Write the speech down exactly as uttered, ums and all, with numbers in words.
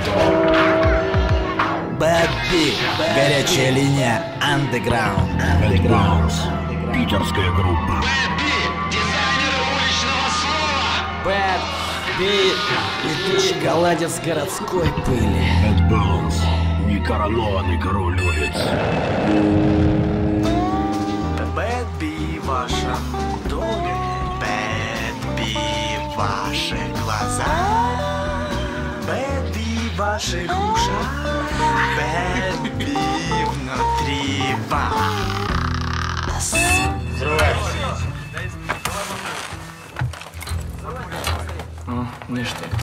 Bad B, горячая линия Underground. Bad Bones, питерская группа. Bad B, дизайнеры уличного слова. Bad B, летучий голландец городской пыли. Bad Bones, некоронованный король улиц. Bad B в вашем доме, Bad B в ваших глазах, Bad B в ваших ушах, Bad B внутри вас. О, ништяк.